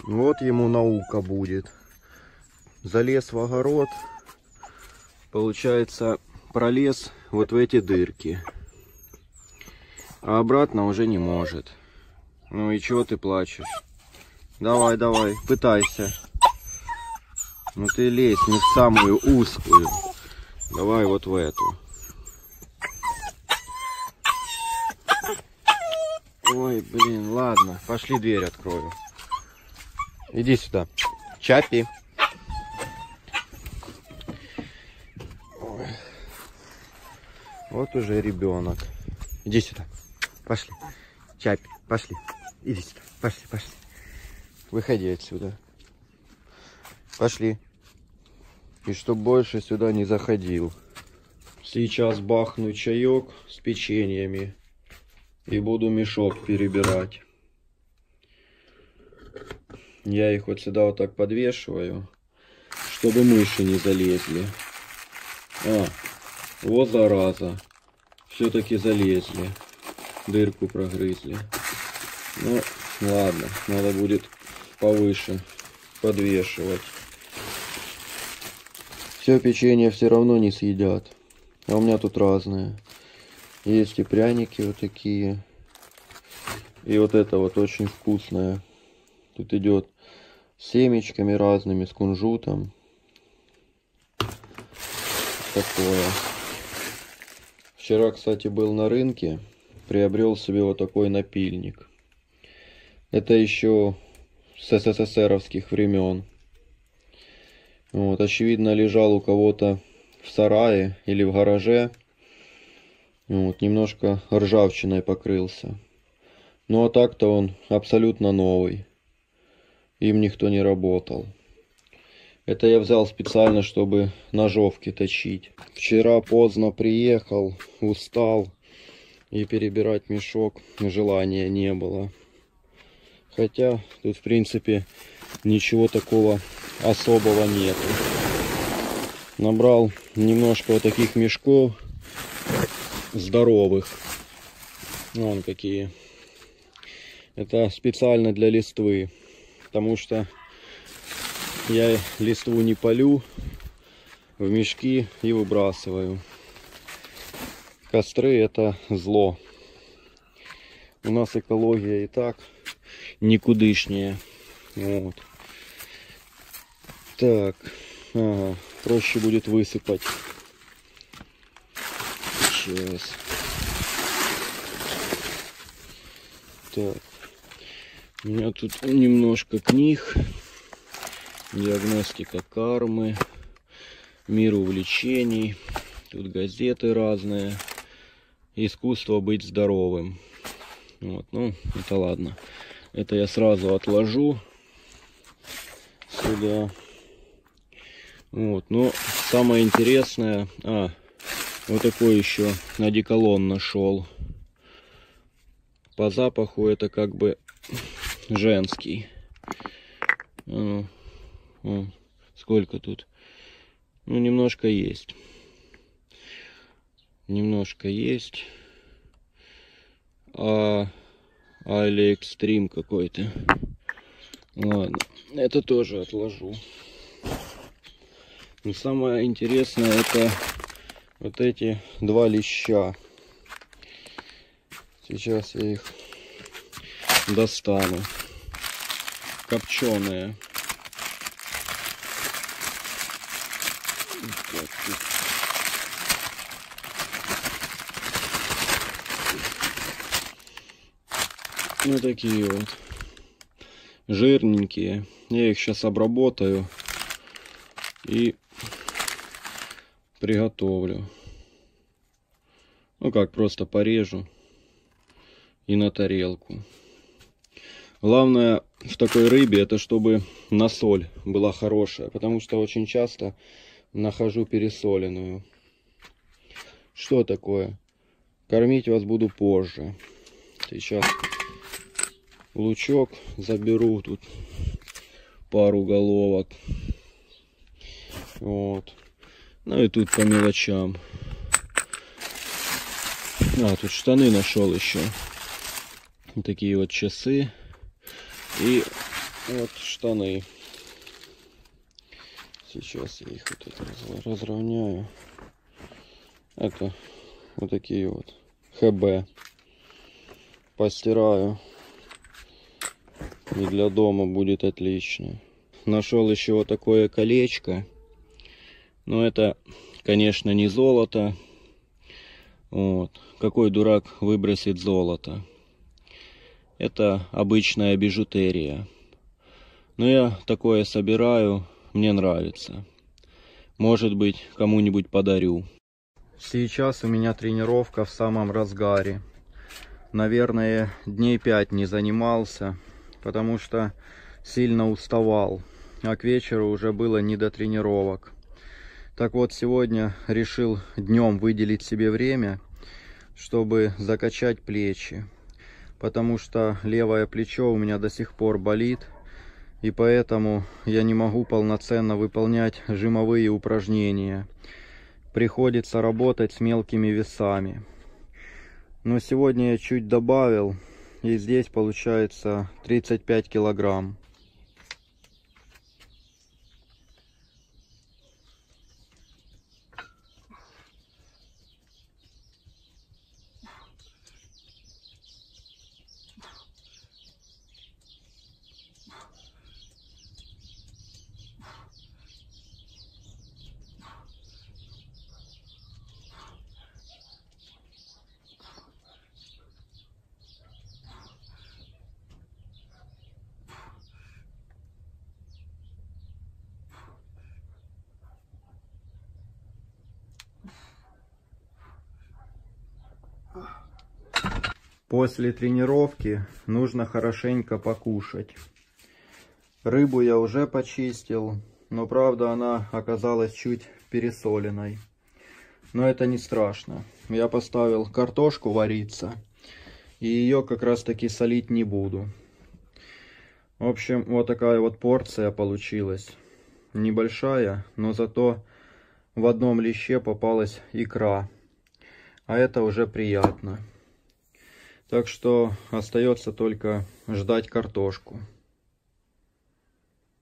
Вот ему наука будет. Залез в огород, получается, пролез вот в эти дырки. А обратно уже не может. Ну и чего ты плачешь? Давай, давай, пытайся. Ну ты лезь не в самую узкую. Давай вот в эту. Ой, блин, ладно, пошли дверь открою. Иди сюда, Чаппи. Ой. Вот уже ребенок. Иди сюда, пошли. Чаппи, пошли. Иди сюда, пошли, пошли. Выходи отсюда. Пошли. И чтоб больше сюда не заходил. Сейчас бахну чаек с печеньями. И буду мешок перебирать. Я их вот сюда вот так подвешиваю, чтобы мыши не залезли. Вот зараза. Все-таки залезли. Дырку прогрызли. Ну, ладно, надо будет повыше подвешивать. Все печенье все равно не съедят. А у меня тут разные. Есть и пряники вот такие. И вот это вот очень вкусное. Тут идет с семечками разными, с кунжутом. Такое. Вчера, кстати, был на рынке. Приобрел себе вот такой напильник. Это еще с СССРовских времен. Вот, очевидно, лежал у кого-то в сарае или в гараже. Вот, немножко ржавчиной покрылся. Ну а так-то он абсолютно новый. Им никто не работал. Это я взял специально, чтобы ножовки точить. Вчера поздно приехал, устал. И перебирать мешок желания не было. Хотя тут в принципе ничего такого особого нету. Набрал немножко вот таких мешков. Здоровых. Вон какие. Это специально для листвы. Потому что я листву не полю в мешки и выбрасываю. Костры — это зло. У нас экология и так никудышняя. Вот. Так. Ага, проще будет высыпать. Сейчас. Так. У меня тут немножко книг. Диагностика кармы. Мир увлечений. Тут газеты разные. Искусство быть здоровым. Вот, ну, это ладно. Это я сразу отложу сюда. Вот, но самое интересное... вот такой еще одеколон нашел. По запаху это как бы женский. Сколько тут? Ну, немножко есть. Немножко есть. Али экстрим какой-то. Ладно, это тоже отложу. Но самое интересное это вот эти два леща. Сейчас я их достану. Копченые. Вот такие вот. Жирненькие. Я их сейчас обработаю и приготовлю. Ну как, просто порежу и на тарелку. Главное в такой рыбе, это чтобы на соль была хорошая, потому что очень часто нахожу пересоленную. Что такое? Кормить вас буду позже. Сейчас лучок заберу, тут пару головок. Вот. Ну и тут по мелочам. Тут штаны нашел еще. Вот такие вот часы. И Вот штаны. Сейчас я их вот это разровняю. Это вот такие вот ХБ. Постираю. И для дома будет отлично. Нашел еще вот такое колечко. Но это, конечно, не золото. Вот. Какой дурак выбросит золото? Это обычная бижутерия. Но я такое собираю, мне нравится. Может быть, кому-нибудь подарю. Сейчас у меня тренировка в самом разгаре. Наверное, дней 5 не занимался, потому что сильно уставал. А к вечеру уже было не до тренировок. Так вот, сегодня решил днем выделить себе время, чтобы закачать плечи. Потому что левое плечо у меня до сих пор болит. И поэтому я не могу полноценно выполнять жимовые упражнения. Приходится работать с мелкими весами. Но сегодня я чуть добавил, и здесь получается 35 килограмм. После тренировки нужно хорошенько покушать. Рыбу я уже почистил, но правда она оказалась чуть пересоленной. Но это не страшно. Я поставил картошку вариться, и ее как раз таки солить не буду. В общем, вот такая вот порция получилась. Небольшая, но зато в одном лище попалась икра. А это уже приятно. Так что остается только ждать картошку.